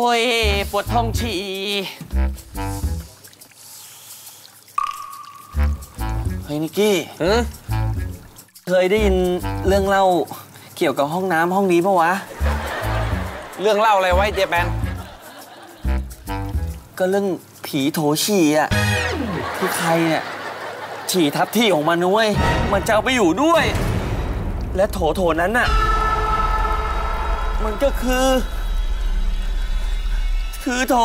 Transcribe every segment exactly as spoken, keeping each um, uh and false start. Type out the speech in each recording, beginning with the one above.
อ้ยปวดท้องฉี่เฮ้ยนิกกี้เคยได้ยินเรื่องเล่าเกี่ยวกับห้องน้ำห้องนี้ปะวะเรื่องเล่าอะไรไว้เจแปนก็เรื่องผีโถฉี่อ่ะที่ใครเนี่ยฉี่ทับที่ของมันนุ้ยมันจะเอาไปอยู่ด้วยและโถโถนั้นน่ะมันก็คือคือโถ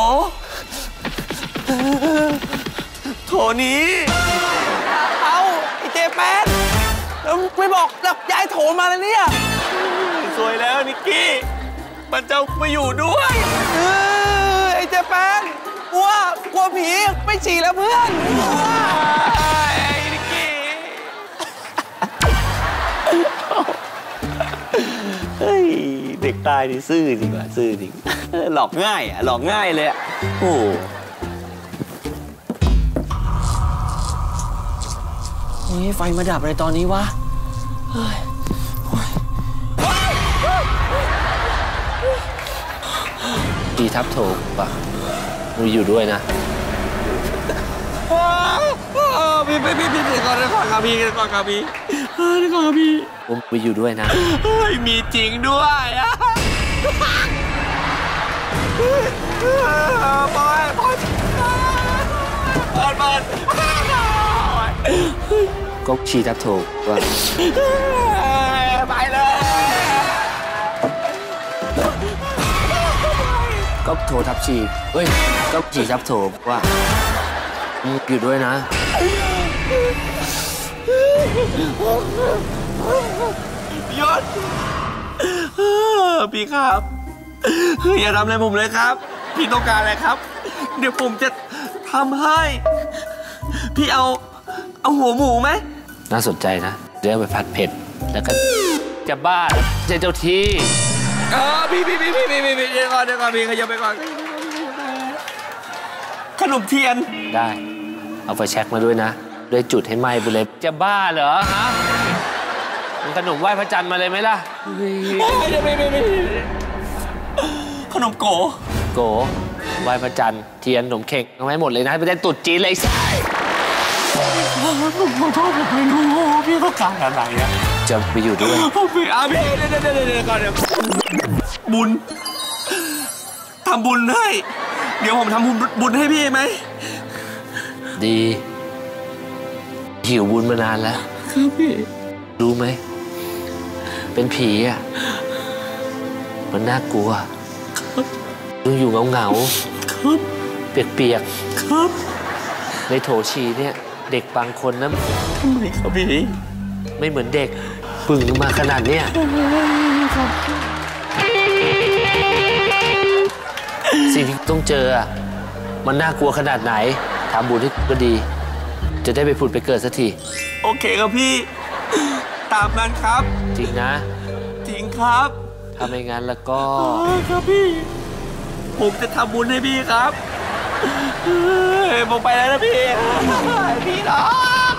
โถนี้เอาไอเจแปนแล้วไม่บอกแล้วย้ายโถมาแล้วเนี่ยสวยแล้วนิกกี้มันจะมาอยู่ด้วยเออไอเจแปนกลัวกลัวผีไม่ฉี่แล้วเพื่อนไอ้นิกกี้เฮ้ยเด็กตายนี่ซื่อจริงว่ะซื่อจริงหลอกง่ายอ่ะหลอกง่ายเลยอ่ะโอ้โหไฟมาดับอะไรตอนนี้วะเฮ้ยผีทับโถป่ะมึงอยู่ด้วยนะพี่พี่พี่พี่ก่อนก่อนครับพี่ก่อนครับพี่ก่อนครับพี่ผมไปอยู่ด้วยนะเฮ้ยมีจริงด้วยอะปล่อยปล่อยเปิดเปิดก็ฉี่ทับโถว่ะไปเลยก็โถทับฉี่เฮ้ยก็ฉี่ทับโถว่ะมึงอยู่ด้วยนะยศพี่ครับอย่าทำอะไรผมเลยครับพี่ต้องการอะไรครับเดี๋ยวผมจะทำให้พี่เอาเอาหัวหมูไหมน่าสนใจนะเดี๋ยวไปผัดเผ็ดแล้วก็จะบ้าเจ้าเจ้าที่เออพี่พี่พี่พี่พี่พี่เดี๋ยวก่อนเดี๋ยวก่อนพี่ขยับไปก่อนขนมเทียนได้เอาไฟแช็กมาด้วยนะด้วยจุดให้ไหม้ไปเลยจะบ้าเหรอฮะมันขนมไหว้พระจันทร์มาเลยไหมล่ะขนมโกโกไหว้พระจันทร์เทียนขนมเค้กเอาไว้หมดเลยนะไปได้ตุ๊ดจีนเลยใช่ผมขอโทษผมไม่รู้พี่ต้องการอะไรอะจะไปอยู่ด้วยพี่อาพี่เดี๋ยวเดี๋ยวเดี๋ยวก่อนเดี๋ยวบุญทำบุญให้เดี๋ยวผมทำบุญบุญให้พี่ไหมดีหิวบุญมานานแล้วครับพี่รู้ไหมเป็นผีอ่ะมันน่ากลัวครับดูอยู่เงาเงาครับเปียกๆครับในโถฉี่เนี่ยเด็กบางคนนะทำไมครับพี่ไม่เหมือนเด็กปึ่งมาขนาดเนี้ยสิ่งที่ต้องเจออ่ะมันน่ากลัวขนาดไหนทำบุญให้ก็ดีจะได้ไปผุดไปเกิดสักทีโอเคครับพี่ตามนั้นครับจริงนะจริงครับถ้าไม่งั้นแล้วก็ครับพี่ผมจะทำบุญให้พี่ครับผมไปแล้วนะพี่พี่น้อง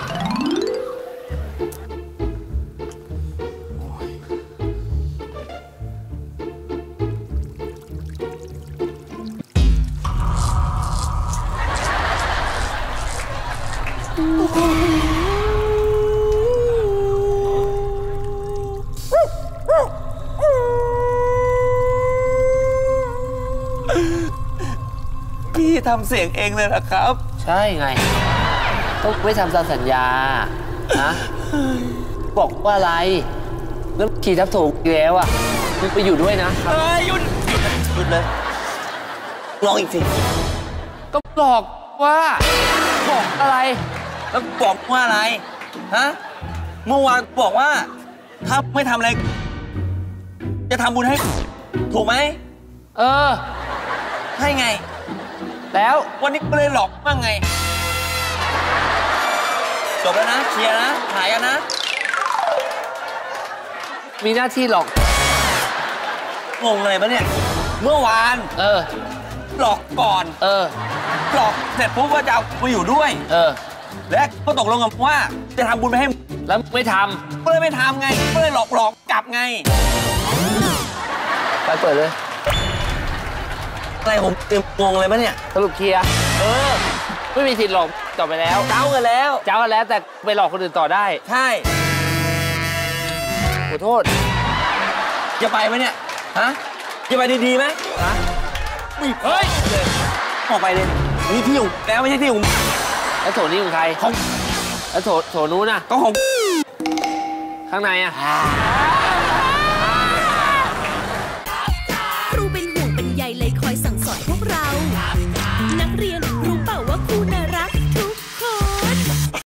พี่ทำเสียงเองเลยนะครับใช่ไงต้องไม่ทำตามสัญญานะบอกว่าอะไรแล้วขี่ทับโถแล้วอ่ะมึงไปอยู่ด้วยนะเฮ้ยหยุดหยุดเลยลองอีกทีก็บอกว่าบอกอะไรแล้วบอกว่าอะไรฮะเมื่อวานบอกว่าถ้าไม่ทำอะไรจะทำบุญให้ถูกไหมเออให้ไงแล้ววันนี้ก็เลยหลอกบ้างไงจบแล้วนะเคลียร์นะหายกันนะมีหน้าที่หลอกงงเลยปะเนี่ยเมื่อวานเออหลอกก่อนเออหลอกเสร็จปุ๊บว่าจะเอาไปอยู่ด้วยเออและก็ตกลงกันว่าจะทำบุญไปให้แล้วไม่ทำก็เลยไม่ทำไงก็เลยหลอกหลอกกลับไงไปเปิดเลยอะไรผมเต็มงงเลยปะเนี่ยสรุปเคลียร์เออไม่มีสิทธิ์หลอกต่อไปแล้วเจ้ากันแล้วเจ้ากันแล้วแต่ไปหลอกคนอื่นต่อได้ใช่ขอโทษจะไปไหมเนี่ย ฮะ จะไปดีๆไหมฮะไม่เฮ้ยเลยออกไปเลยนี่ที่ของแล้วไม่ใช่ที่ของแล้วโถนี้ของใครของแล้วโถโถนู้นน่ะก็ของข้างในอ่ะ